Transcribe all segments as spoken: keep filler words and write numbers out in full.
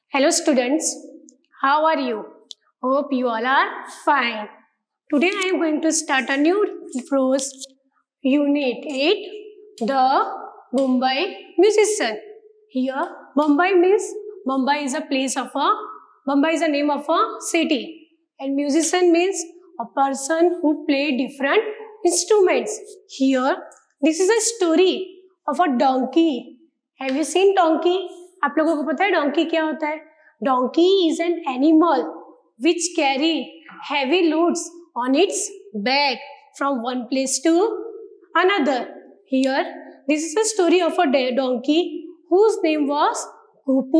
Hello students, how are you? Hope you all are fine. Today I am going to start a new prose unit eight, the Mumbai musician. Here Mumbai means Mumbai is a place of a Mumbai is a name of a city, and musician means a person who play different instruments. Here this is a story of a donkey. Have you seen donkey? आप लोगों को पता है donkey क्या होता है? Donkey is an animal which carry heavy loads on its back from one place to another. Here this is a story of a donkey whose name was Gupu.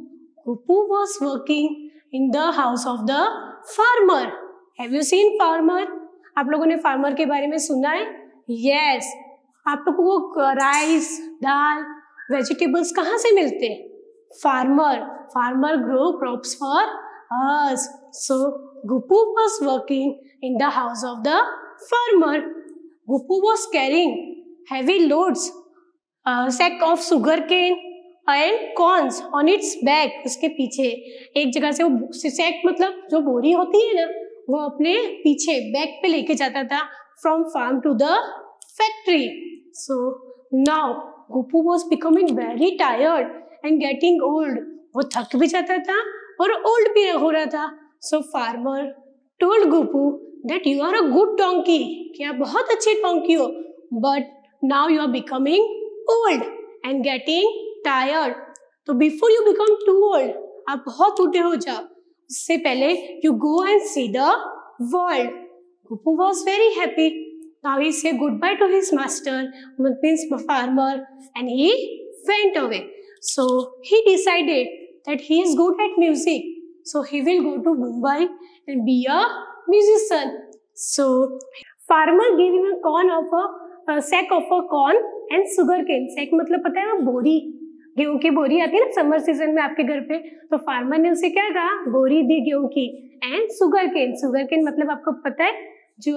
Gupu was working in the house of the farmer. Have you seen farmer? आप लोगों ने farmer के बारे में सुना है? Yes. आप लोगों को राइस, दाल, वेजिटेबल्स कहाँ से मिलते हैं? Farmer. Farmer grow crops for us. So Gupu was working in the house of the farmer. Gupu was carrying heavy loads, uh, sack of sugarcane and corns on its back. उसके पीछे एक जगह से वो सैक मतलब जो बोरी होती है ना, वो अपने पीछे बैक पे लेके जाता था from farm to the factory. So now Gupu was becoming very tired and getting old. वो थक भी जाता था और old भी हो रहा था. So farmer told Gupu that you are a good donkey, कि आप बहुत अच्छे donkey हो, but now you are becoming old and getting tired. तो before you become too old, आप बहुत बूढ़े हो जाओ, उससे पहले you go and see the world. Gupu was very happy. Now he said goodbye to his master, means farmer, and he went away. So he decided that he is good at music, so he will go to Mumbai and be a musician. So farmer gave him a corn of a, a sack of a corn and sugarcane. sack मतलब पता है ना, बोरी, गेहूं की बोरी आती है ना समर सीजन में आपके घर पे, तो फार्मर ने उसे क्या कहा, बोरी दी गेहूं की. एंड सुगरकेन, सुगरकेन मतलब आपको पता है जो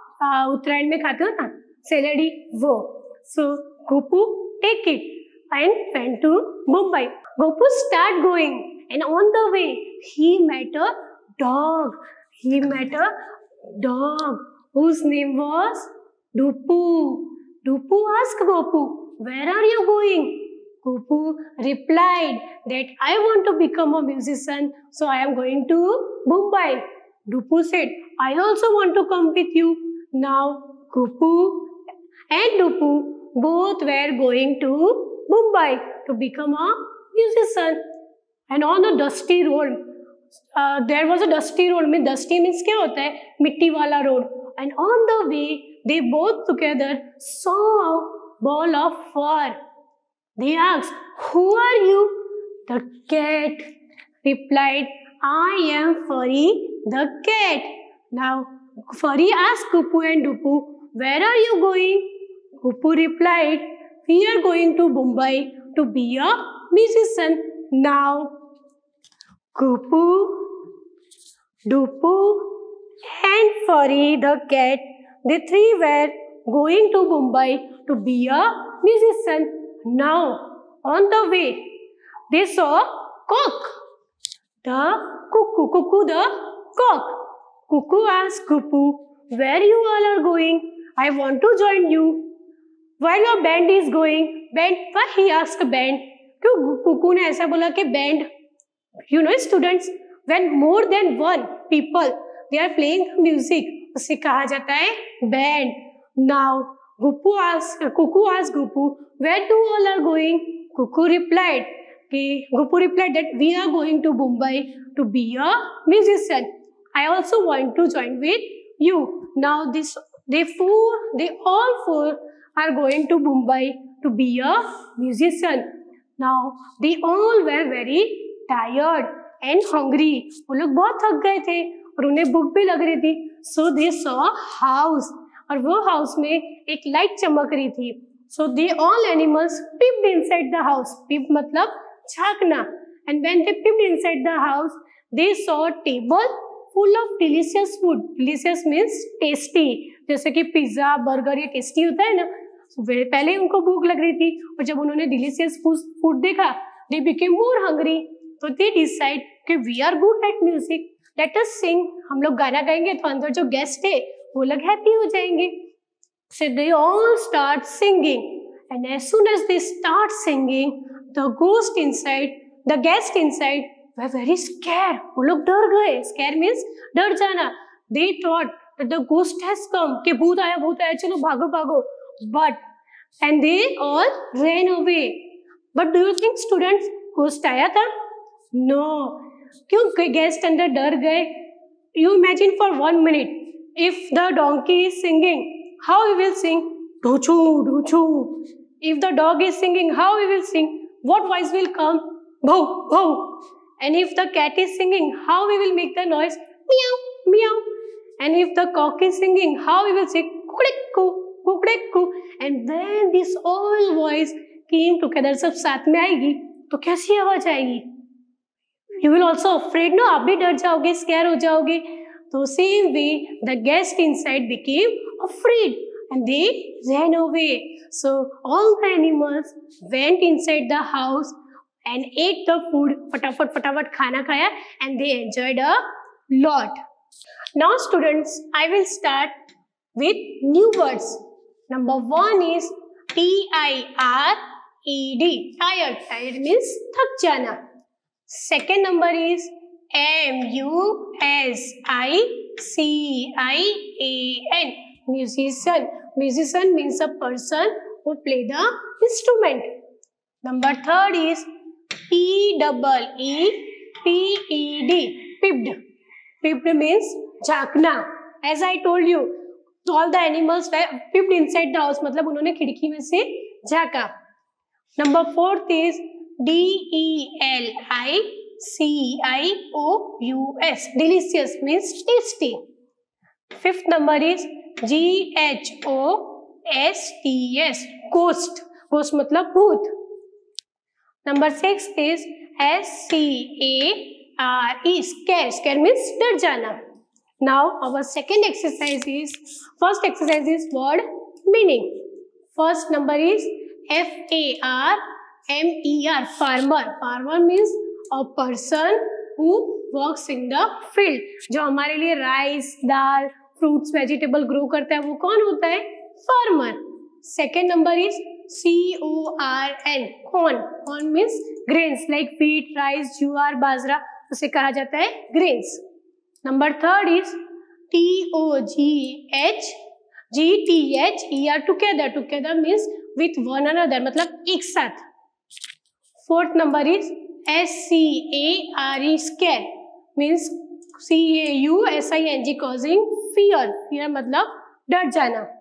आप उत्तरायण में खाते हो ना, सेलेडी, वो. सो Gupu take it and went to Mumbai. Gupu start going, and on the way he met a dog. He met a dog whose name was Dupu. Dupu asked Gupu, "Where are you going?" Gupu replied that I want to become a musician, so I am going to Mumbai. Dupu said, I also want to come with you. Now Gupu and Dupu both were going to Mumbai to become a musician. And on a dusty road, uh, there was a dusty road. mean dusty means क्या होता है, मिट्टी वाला road. And on the way they both together saw a ball of fur. They asked, who are you? The cat replied, I am Furry the cat. Now Furry asked Gupu and Dupu, where are you going? Gupu replied, we are going to Mumbai to be a musician. Now Gupu, Dupu and Furry the cat, they three were going to Mumbai to be a musician. Now on the way they saw cock, the cuckoo, cuckoo the cock. Cuckoo asked Gupu, where you all are going? I want to join you. While your band is going, band, why he asked band? क्यों कुकू ने ऐसा बोला कि band? You know students, when more than one people they are playing music, उसे कहा जाता है band. Now Gupu asked, Cuckoo asked Gupu, where do all are going? Cuckoo replied, कि Gupu replied that we are going to Mumbai to be a musician. I also want to join with you. Now this they four, they all four are going to Mumbai to be a musician. Now they all were very tired and hungry. वो लोग बहुत थक गए थे और उन्हें भूख भी लग रही थी. So they saw a house, और वो हाउस में एक लाइट चमक रही थी. So they all animals peeped inside the house. Peep मतलब झांकना. And when they peeped inside the house, they saw a table full of delicious food. Delicious means tasty. जैसे कि पिज्जा, बर्गर, ये tasty होता है ना. पहले उनको भूख लग रही थी और जब उन्होंने डिलीशियस फूड देखा, they became more hungry. तो दे डिसाइड कि we are good at music, let us sing, हम लोग गाना गाएंगे तो अंदर जो गेस्ट है वो लोग हैप्पी हो जाएंगे. So they all start singing, and as soon as they start singing, the ghost inside, the guest inside were very scared. वो लोग डर गए. Scare means डर जाना. They thought that the ghost has come, कि भूत आया भूत आया चलो भागो भागो. But and they all ran away. But do you think students ghost आया था? No. क्यों गेस्ट अंदर डर गए? You imagine for one minute, if the donkey is singing, how we will sing? Doochu, doochu. If the dog is singing, how we will sing? What voice will come? Bhow, bhow. And if the cat is singing, how we will make the noise? Meow, meow. And if the cock is singing, how we will sing? Kukadekku, kukadekku. And when this all voice came together, सब साथ में आएगी, तो कैसी आवाज आएगी? You will also afraid, no? आप भी डर जाओगे, scare हो जाओगे. So same way, the guest inside became afraid and they ran away. So all the animals went inside the house and ate the food. फटाफट फटाफट खाना खाया and they enjoyed a lot. Now students, I will start with new words. Number one is T I R E D. Tired. Tired means थक जाना. Second number is M U S I C I A N. Musician. Musician means a person who play the instrument. Number third is P double E P E D. Peeped. Peeped means झांकना. As I told you, all the animals were peeped inside the house. मतलब उन्होंने खिड़की में से झांका. Number fourth is D E L I C I O U S. Delicious means tasty. Fifth number is G H O S T S. Ghost. Ghost मतलब भूत. Number six is S C A R E. Scare. Scare means डर जाना. Now our second exercise is, first exercise is word meaning. First number is F A R M E R. Farmer. Farmer means a person who works in the field. जो हमारे लिए rice, dal, fruits, vegetable grow करता है वो कौन होता है? Farmer. Second number is C O R N. Corn. Corn means grains like wheat, rice, jowar, bajra, उसे कहा जाता है grains. Number third is T O G H G T H E R. Together. Together means with one another, मतलब एक साथ. Fourth number is S C A R E. scare means C A U S I N G, causing fear. fear मतलब डर जाना.